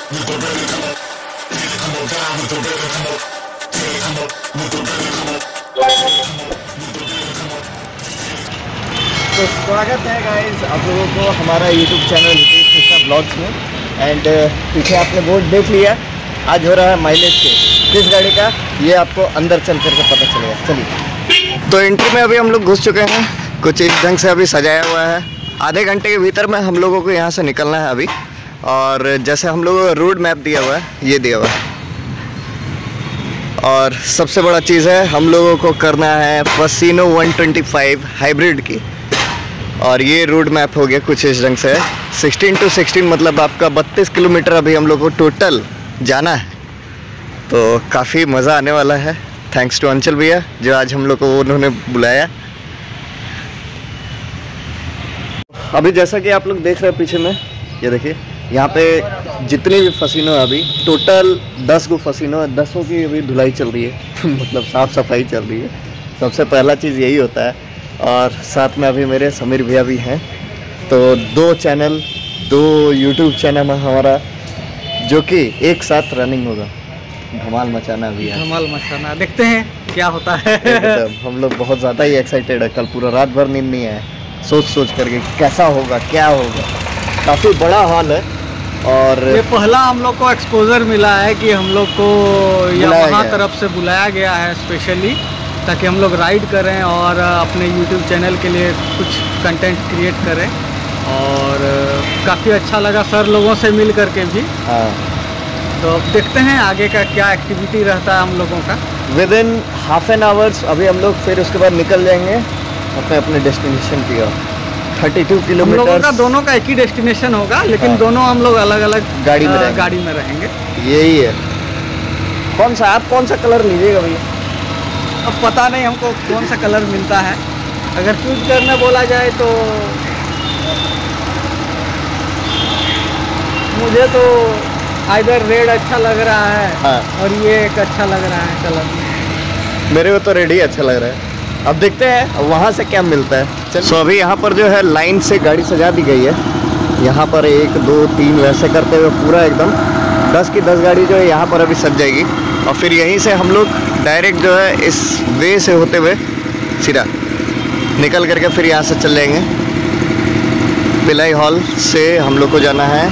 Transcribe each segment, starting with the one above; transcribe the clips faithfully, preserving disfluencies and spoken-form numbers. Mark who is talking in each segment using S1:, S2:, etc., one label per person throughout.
S1: तो स्वागत है गाइस आप लोगों को हमारा YouTube channel Hitesh Mishra blogs में। एंड पीछे आपने बोर्ड देख लिया, आज हो रहा है माइलेज टेस्ट किस गाड़ी का, ये आपको अंदर चल करके पता चलेगा। चलिए, तो एंट्री में अभी हम लोग घुस चुके हैं, कुछ इस ढंग से अभी सजाया हुआ है। आधे घंटे के भीतर में हम लोगों को यहाँ से निकलना है अभी। और जैसे हम लोगों को रोड मैप दिया हुआ है, ये दिया हुआ है। और सबसे बड़ा चीज़ है, हम लोगों को करना है Fascino one twenty five hybrid की। और ये रोड मैप हो गया कुछ इस ढंग से, सिक्सटीन टू सिक्सटीन मतलब आपका बत्तीस किलोमीटर अभी हम लोग को टोटल जाना है। तो काफ़ी मज़ा आने वाला है। थैंक्स टू अंचल भैया जो आज हम लोग को उन्होंने बुलाया। अभी जैसा कि आप लोग देख रहे हैं पीछे में, ये देखिए यहाँ पे जितनी भी फसीनो है अभी टोटल दस गो फसीनो है, दसों की अभी धुलाई चल रही है मतलब साफ़ सफाई चल रही है। सबसे पहला चीज़ यही होता है। और साथ में अभी मेरे समीर भैया भी हैं। तो दो चैनल, दो यूट्यूब चैनल है हमारा, जो कि एक साथ रनिंग होगा। धमाल मचाना भी है,
S2: धमाल मचाना। देखते हैं क्या होता है।
S1: हम लोग बहुत ज़्यादा ही एक्साइटेड है। कल पूरा रात भर नींद नहीं है, सोच सोच करके कैसा होगा क्या होगा। काफ़ी बड़ा हॉल है और
S2: ये पहला हम लोग को एक्सपोजर मिला है कि हम लोग को यहाँ तरफ से बुलाया गया है स्पेशली, ताकि हम लोग राइड करें और अपने यूट्यूब चैनल के लिए कुछ कंटेंट क्रिएट करें। और काफ़ी अच्छा लगा सर लोगों से मिल करके भी।
S1: हाँ, तो
S2: अब देखते हैं आगे का क्या एक्टिविटी रहता है हम लोगों का।
S1: Within half an hours अभी हम लोग फिर उसके बाद निकल जाएंगे अपने अपने डेस्टिनेशन की ओर। थर्टी टू किलोमीटर
S2: हम लोगों का दोनों का एक ही डेस्टिनेशन होगा, लेकिन
S1: हाँ।
S2: दोनों हम लोग अलग अलग
S1: गाड़ी में रहेंगे।
S2: गाड़ी में रहेंगे।
S1: यही है। कौन सा आप कौन सा कलर लीजिएगा भैया?
S2: अब पता नहीं हमको कौन सा कलर मिलता है। अगर चूज करने बोला जाए तो मुझे तो आइदर रेड अच्छा लग रहा है
S1: हाँ।
S2: और ये एक अच्छा लग रहा है कलर।
S1: मेरे को तो रेड ही अच्छा लग रहा है। अब देखते हैं वहाँ से क्या मिलता है। चलो, so, अभी यहाँ पर जो है लाइन से गाड़ी सजा दी गई है। यहाँ पर एक दो तीन वैसे करते हुए पूरा एकदम दस की दस गाड़ी जो है यहाँ पर अभी सज जाएगी। और फिर यहीं से हम लोग डायरेक्ट जो है इस वे से होते हुए सीधा निकल करके फिर यहाँ से चल जाएंगे। भिलाई हॉल से हम लोग को जाना है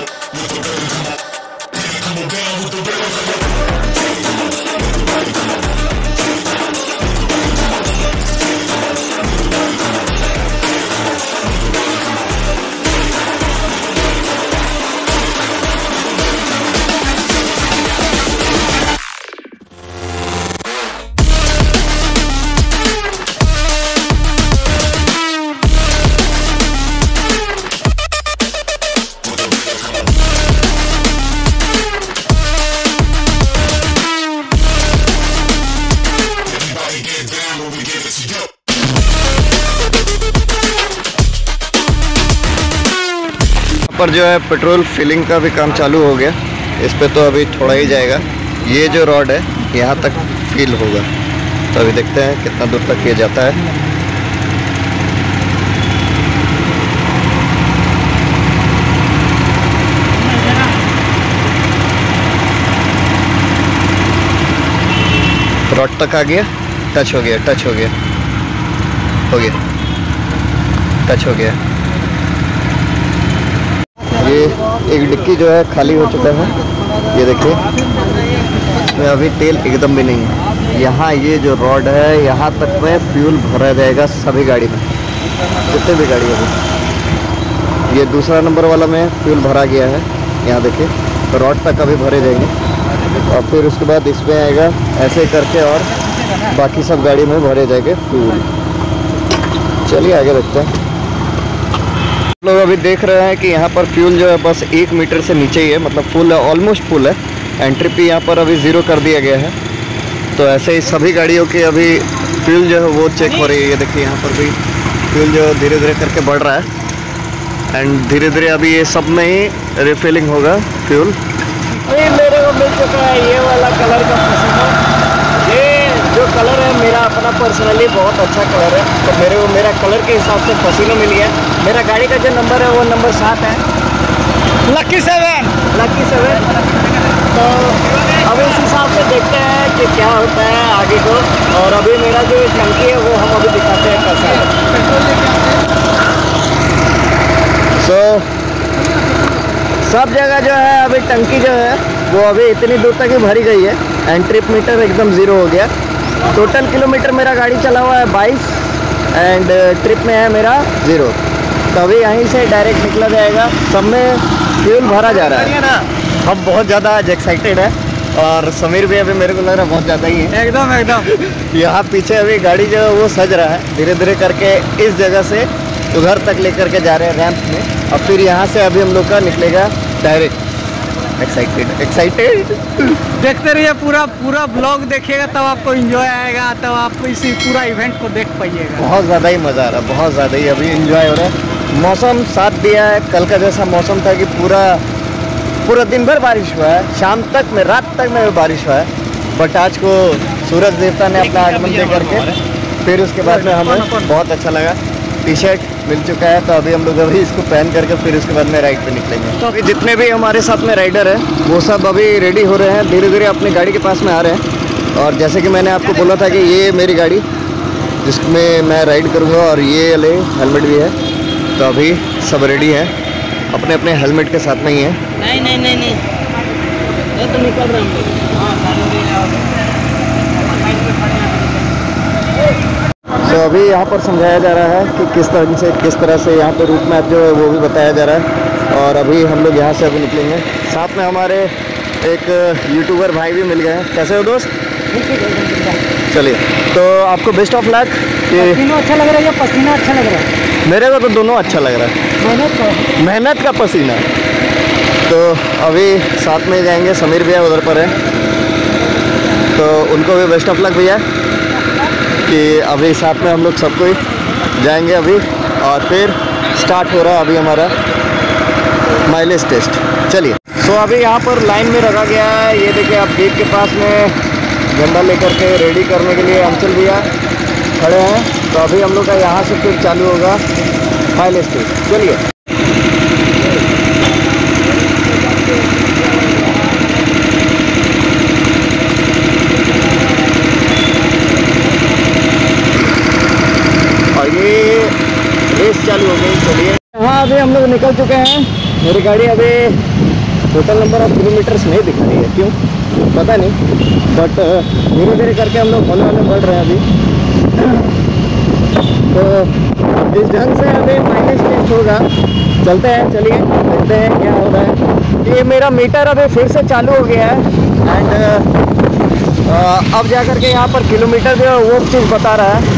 S1: पर जो है पेट्रोल फिलिंग का भी काम चालू हो गया। इस पे तो अभी थोड़ा ही जाएगा। ये जो रॉड है यहाँ तक फिल होगा, तो अभी देखते हैं कितना दूर तक ये जाता है। रॉड तक आ गया, टच हो गया, टच हो गया, हो गया, टच हो गया। ये एक डिक्की जो है खाली हो चुका है, ये देखिए। इसमें अभी तेल एकदम भी नहीं है। यहाँ ये जो रॉड है यहाँ तक में फ्यूल भरा जाएगा सभी गाड़ी में, जितने भी गाड़ी है। ये दूसरा नंबर वाला में फ्यूल भरा गया है, यहाँ देखिए। रॉड तक अभी भरे जाएंगे और फिर उसके बाद इसमें आएगा ऐसे करके और बाकी सब गाड़ी में भरे जाएंगे फ्यूल। चलिए आगे देखते हैं। लोग अभी देख रहे हैं कि यहाँ पर फ्यूल जो है बस एक मीटर से नीचे ही है, मतलब फुल है, ऑलमोस्ट फुल है। एंट्री पे यहाँ पर अभी ज़ीरो कर दिया गया है। तो ऐसे ही सभी गाड़ियों की अभी फ्यूल जो है वो चेक हो रही है। ये देखिए यहाँ पर भी फ्यूल जो धीरे धीरे करके बढ़ रहा है एंड धीरे धीरे अभी ये सब में ही रिफिलिंग होगा फ्यूल। ये मेरे को मिल चुका है ये वाला कलर का फसीनो। ये जो कलर है मेरा अपना पर्सनली बहुत अच्छा कलर है, तो मेरे को मेरा कलर के हिसाब से फसीनो मिल गया। मेरा गाड़ी का जो नंबर है वो नंबर सात है।
S2: Lucky seven
S1: lucky seven. तो अब इस हिसाब से देखते हैं कि क्या होता है आगे को। और अभी मेरा जो टंकी है वो हम अभी दिखाते हैं कैसा है। सो so, सब जगह जो है अभी टंकी जो है वो अभी इतनी दूर तक ही भरी गई है एंड ट्रिप मीटर एकदम ज़ीरो हो गया। टोटल किलोमीटर मेरा गाड़ी चला हुआ है बाईस एंड ट्रिप में है मेरा ज़ीरो। तो अभी यहीं से डायरेक्ट निकला जाएगा। सब में फ्यूल भरा जा रहा है ना। हम बहुत ज़्यादा आज एक्साइटेड है और समीर भी अभी मेरे को लग रहा है बहुत ज़्यादा ही है।
S2: एकदम एकदम
S1: यहाँ पीछे अभी गाड़ी जो है वो सज रहा है धीरे धीरे करके। इस जगह से उधर तक लेकर के जा रहे हैं रैंप में और फिर यहाँ से अभी हम लोग का निकलेगा डायरेक्ट। एक्साइटेड एक्साइटेड
S2: देखते रहिए, पूरा पूरा ब्लॉग देखिएगा तब आपको एंजॉय आएगा, तब आपको इसी पूरा इवेंट को देख पाइएगा।
S1: बहुत ज़्यादा ही मज़ा आ रहा है, बहुत ज़्यादा ही अभी एंजॉय हो रहा है। मौसम साथ दिया है, कल का जैसा मौसम था कि पूरा पूरा दिन भर बारिश हुआ है, शाम तक में रात तक में बारिश हुआ है। बट आज को सूरज देवता ने अपना आगमन दे करके फिर उसके बाद में हमें बहुत अच्छा लगा। टी शर्ट मिल चुका है तो अभी हम लोग अभी इसको पहन करके फिर उसके बाद में राइड पे निकलेंगे। तो अभी जितने भी हमारे साथ में राइडर हैं वो सब अभी रेडी हो रहे हैं, धीरे धीरे अपनी गाड़ी के पास में आ रहे हैं। और जैसे कि मैंने आपको बोला था कि ये मेरी गाड़ी जिसमें मैं राइड करूँगा और ये वाले हेलमेट भी है। तो अभी सब रेडी हैं, अपने अपने हेलमेट के साथ में ही है।
S2: नहीं नहीं नहीं नहीं ये तो निकल रहे हैं।
S1: तो अभी यहाँ पर समझाया जा रहा है कि किस तरह से किस तरह से यहाँ पे रूट मैप जो है वो भी बताया जा रहा है। और अभी हम लोग यहाँ से अभी निकलेंगे। साथ में हमारे एक यूट्यूबर भाई भी मिल गए हैं। कैसे हो दोस्त? चलिए, तो आपको बेस्ट ऑफ लक।
S2: पसीना अच्छा लग रहा है या पसीना अच्छा लग रहा है?
S1: मेरे को तो दोनों अच्छा लग रहा है।
S2: मेहनत का
S1: मेहनत का पसीना। तो अभी साथ में जाएंगे, समीर भैया उधर पर है तो उनको भी बेस्ट ऑफ लक भैया कि अभी साथ में हम लोग सब कोई जाएंगे अभी। और फिर स्टार्ट हो रहा है अभी हमारा माइलेज टेस्ट। चलिए, सो अभी यहाँ पर लाइन में रखा गया है। ये देखिए आप गेट के पास में झंडा लेकर के रेडी करने के लिए अंचल भैया खड़े हैं। तो अभी हम लोग का यहाँ से फिर चालू होगा माइलेज टेस्ट। चलिए, और ये रेस चालू हो गई। चलिए, हाँ अभी हम लोग निकल चुके हैं। मेरी गाड़ी अभी टोटल नंबर ऑफ किलोमीटर्स नहीं दिखा रही है, क्यों पता नहीं। बट धीरे धीरे करके हम लोग होने वाले बढ़ रहे हैं अभी। तो जिस ढंग से अभी माइलेज टेस्ट होगा, चलते हैं, चलिए देखते हैं क्या हो रहा है। ये मेरा मीटर अभी फिर से चालू हो गया है एंड अब जा करके यहाँ पर किलोमीटर जो है वो चीज़ बता रहा है।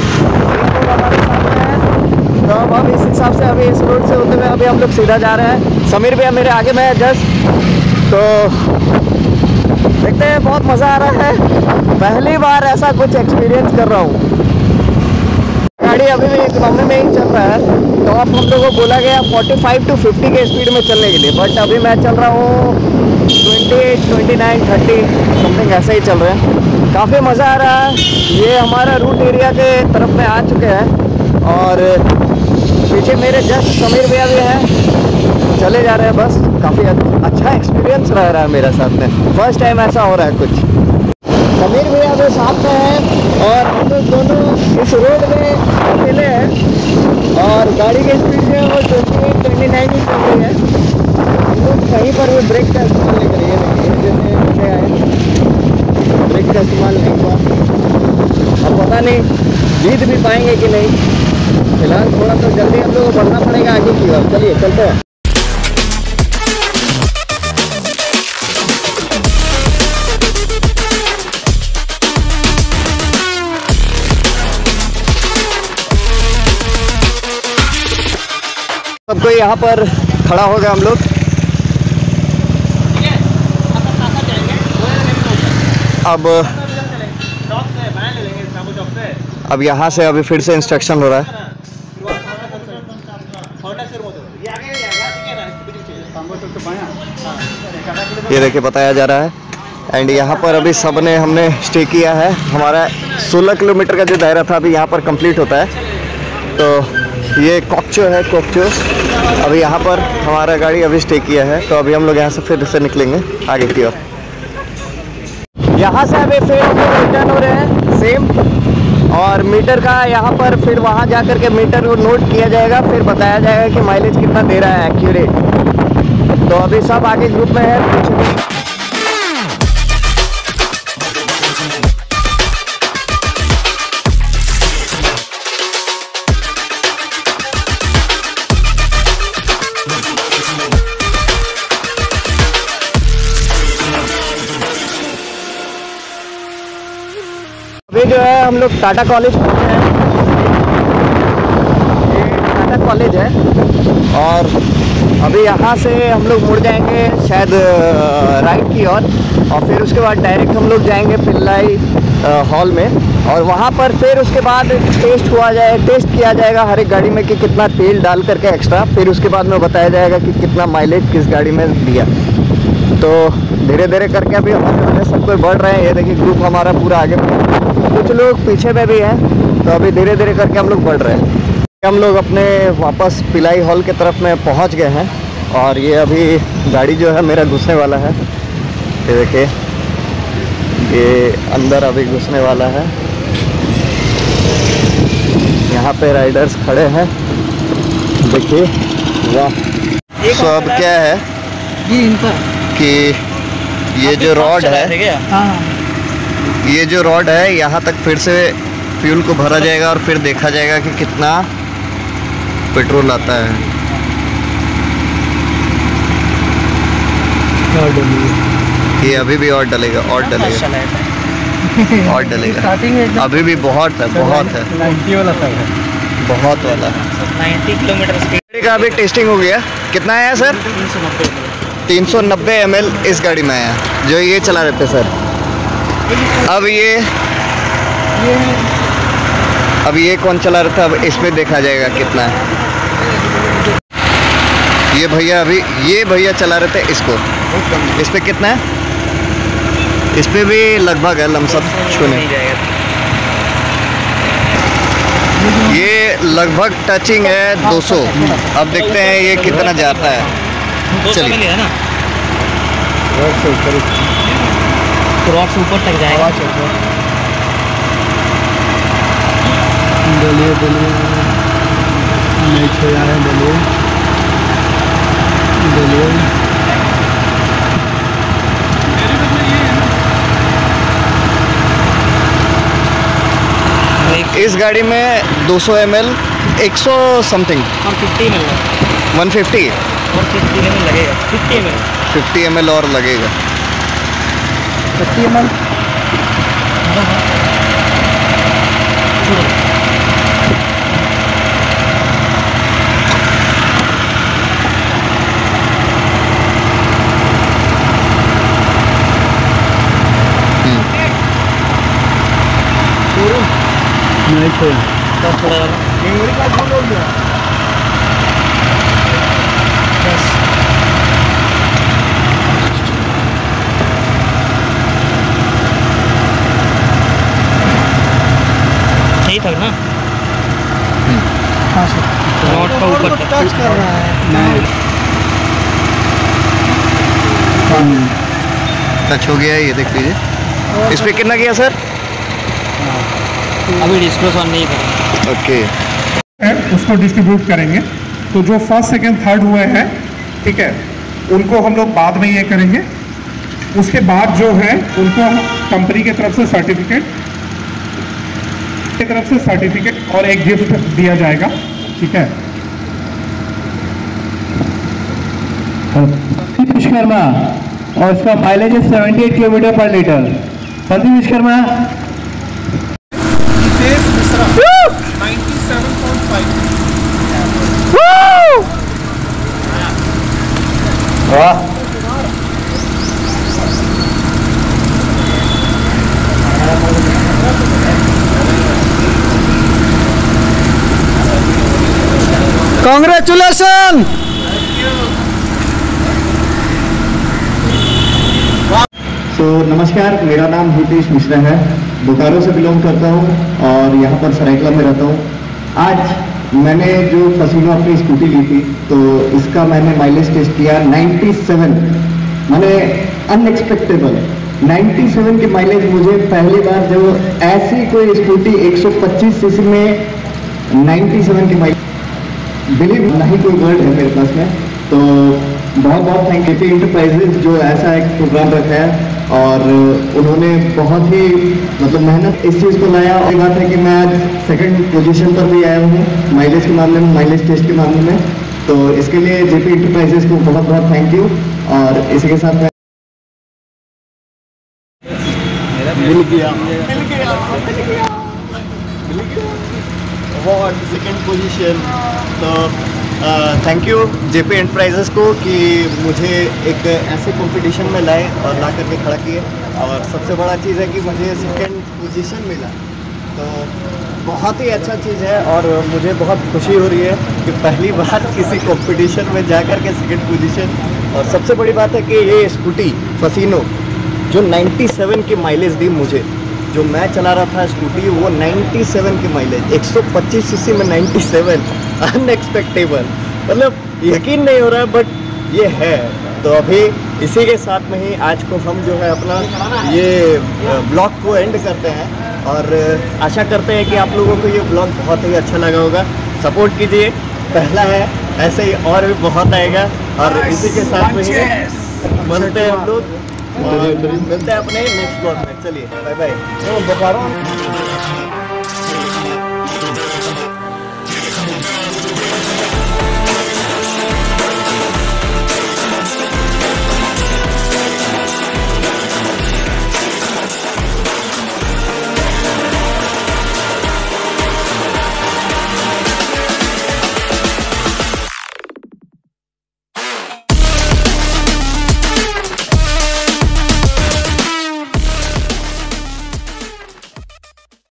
S1: तो अब हम इस हिसाब से अभी इस रोड से होते हुए अभी हम लोग सीधा जा रहे हैं। समीर भैया मेरे आगे में है जस्ट। तो देखते हैं, बहुत मज़ा आ रहा है। पहली बार ऐसा कुछ एक्सपीरियंस कर रहा हूँ। गाड़ी अभी भी इकोनॉमी में ही चल रहा है। तो अब हम लोगों को बोला गया पैंतालीस टू पचास के स्पीड में चलने के लिए, बट अभी मैं चल रहा हूँ अट्ठाईस, उनतीस, तीस समथिंग ऐसे ही चल रहे हैं। काफ़ी मज़ा आ रहा है। ये हमारा रूट एरिया के तरफ में आ चुके हैं और पीछे मेरे जस्ट समीर भैया भी हैं, चले जा रहे हैं बस। काफ़ी अच्छा एक्सपीरियंस रह रहा है मेरा साथ में। फर्स्ट टाइम ऐसा हो रहा है कुछ। समीर भैया भी साथ में हैं और हम लोग दोनों इस रोड में अकेले हैं और गाड़ी की स्पीड जो है वो ट्वेंटी ट्वेंटी नाइन ही चल रही है। हम लोग कहीं पर भी ब्रेक का इस्तेमाल नहीं करेंगे, जैसे नीचे आए ब्रेक का इस्तेमाल नहीं हुआ। अब पता नहीं जीत भी पाएंगे कि नहीं। फिलहाल थोड़ा तो जल्दी हम लोग को बढ़ना पड़ेगा आगे की ओर। चलिए चलते हैं। सबको यहाँ पर खड़ा हो गया हम लोग। अब अब यहाँ से अभी फिर से इंस्ट्रक्शन हो रहा है। ये देखिए बताया जा रहा है एंड यहाँ पर अभी सब ने हमने स्टे किया है। हमारा सोलह किलोमीटर का जो दायरा था अभी यहाँ पर कंप्लीट होता है। तो ये कोक्चो है, कोक्चो अभी यहाँ पर हमारा गाड़ी अभी स्टे किया है, तो अभी हम लोग यहाँ से फिर से निकलेंगे आगे की ओर। यहाँ से अभी फिर हम लोग रिटर्न हो रहे हैं सेम, और मीटर का यहाँ पर फिर वहाँ जा कर के मीटर को नोट किया जाएगा, फिर बताया जाएगा कि माइलेज कितना दे रहा है एक्यूरेट। तो अभी सब आगे ग्रुप में है, कुछ अभी जो है हम लोग टाटा कॉलेज पहुँचे हैं। ये टाटा कॉलेज है, और अभी यहाँ से हम लोग मुड़ जाएंगे शायद राइट की ओर, और, और फिर उसके बाद डायरेक्ट हम लोग जाएंगे पिल्लाई हॉल में, और वहाँ पर फिर उसके बाद टेस्ट हुआ जाए टेस्ट किया जाएगा हर एक गाड़ी में कि कितना तेल डाल करके एक्स्ट्रा, फिर उसके बाद में बताया जाएगा कि कितना माइलेज किस गाड़ी में दिया। तो धीरे धीरे करके अभी हमारे सब कोई बढ़ रहे हैं। ये देखिए ग्रुप हमारा पूरा आगे, कुछ लोग पीछे में भी हैं, तो अभी धीरे धीरे करके हम लोग बढ़ रहे हैं। हम लोग अपने वापस पिलाई हॉल के तरफ में पहुंच गए हैं, और ये अभी गाड़ी जो है मेरा घुसने वाला है। ये देखिए ये अंदर अभी घुसने वाला है। यहाँ पे राइडर्स खड़े हैं, देखिए वाह। सो अब क्या है कि ये जो रॉड है, ये जो रॉड है यहाँ तक फिर से फ्यूल को भरा जाएगा, और फिर देखा जाएगा कि कितना पेट्रोल आता है। ये अभी भी और डलेगा और डलेगा और डलेगा। अभी भी बहुत है, बहुत है, बहुत वाला है।
S3: नब्बे किलोमीटर स्पीड
S1: का अभी टेस्टिंग हो गया। कितना आया सर? तीन सौ नब्बे एम एल इस गाड़ी में आया, जो ये चला रहे थे सर। अब ये अब ये कौन चला रहा था, अब इसमें देखा जाएगा कितना है। ये भैया अभी ये भैया चला रहे थे इसको, इस पे कितना है? इस पे भी लगभग है लमसम छूने, ये लगभग टचिंग है दो सौ। अब देखते हैं ये कितना जाता है। चलिए
S3: ना क्रॉस ऊपर तक जाएगा।
S2: बोलिए बोलिए नहीं छोड़ा है, बोलिए बोलिए।
S1: इस गाड़ी में दो सौ एम एल एक सौ समथिंग
S3: और पचास एम एल
S1: वन फिफ्टी
S3: और पचास एम एल लगेगा। पचास M L
S1: fifty M L और लगेगा।
S2: पचास एम एल नहीं छोड़ा
S3: दस थोड़ा
S2: मेमोरी कार्ड फुल हो गया।
S3: दस सही था ना?
S2: हाँ सर,
S3: नॉट का ऊपर
S2: टच कर रहा है। नहीं
S1: टच हो गया है, ये देख लीजिए। इस पे कितना किया सर?
S3: अभी डिस्क्लोज ऑन नहीं करेंगे।
S1: ओके,
S4: उसको डिस्ट्रीब्यूट करेंगे। तो जो फर्स्ट सेकंड थर्ड हुए हैं, ठीक है, उनको हम लोग बाद में ये करेंगे। उसके बाद जो है उनको कंपनी की तरफ से सर्टिफिकेट की तरफ से सर्टिफिकेट और एक गिफ्ट दिया जाएगा, ठीक है।
S5: विश्वकर्मा और इसका माइलेज है अठहत्तर किलोमीटर पर लीटर। संदीप विश्वकर्मा
S1: वाह,
S2: कांग्रेचुलेशन।
S1: तो नमस्कार, मेरा नाम हितेश मिश्रा है, बोकारो से बिलोंग करता हूँ और यहाँ पर सरायकला में रहता हूँ। आज मैंने जो फसीनो अपनी स्कूटी ली थी तो इसका मैंने माइलेज टेस्ट किया सत्तानवे, मैंने अनएक्सपेक्टेबल सत्तानवे की माइलेज मुझे पहली बार जो ऐसी कोई स्कूटी एक सौ पच्चीस सीसी में सत्तानवे की माइलेज, बिलीव नहीं कोई वर्ड है मेरे पास में। तो बहुत बहुत थैंक यू इंटरप्राइजेज जो ऐसा एक प्रोग्राम रखा है और उन्होंने बहुत ही मतलब मेहनत इस चीज़ को लाया। और बात है कि मैं आज सेकंड पोजीशन पर भी आया हूँ माइलेज के मामले में, माइलेज टेस्ट के मामले में। तो इसके लिए जेपी इंटरप्राइजेज को बहुत बहुत थैंक यू। और इसी के साथ मैं मिल गया अवार्ड सेकंड पोजीशन। तो थैंक यू जेपी एंटरप्राइजेस को कि मुझे एक ऐसे कंपटीशन में लाए और ला करके खड़ा किए। और सबसे बड़ा चीज़ है कि मुझे सेकंड पोजीशन मिला, तो बहुत ही अच्छा चीज़ है। और मुझे बहुत खुशी हो रही है कि पहली बार किसी कंपटीशन में जा कर के सेकंड पोजीशन। और सबसे बड़ी बात है कि ये स्कूटी फसीनो जो सत्तानवे की माइलेज दी मुझे, जो मैं चला रहा था स्कूटी वो सत्तानवे की माइलेज, एक सौ पच्चीस सीसी में सत्तानवे, अनएक्सपेक्टेबल, मतलब यकीन नहीं हो रहा है बट ये है। तो अभी इसी के साथ में ही आज को हम जो है अपना ये ब्लॉग को एंड करते हैं। और आशा करते हैं कि आप लोगों को ये ब्लॉग बहुत ही अच्छा लगा होगा। सपोर्ट कीजिए, पहला है, ऐसे ही और भी बहुत आएगा। और इसी के साथ में ही मिलते हैं हम लोग और मिलते हैं अपने नेक्स्ट ब्लॉग में। चलिए बाय बाय।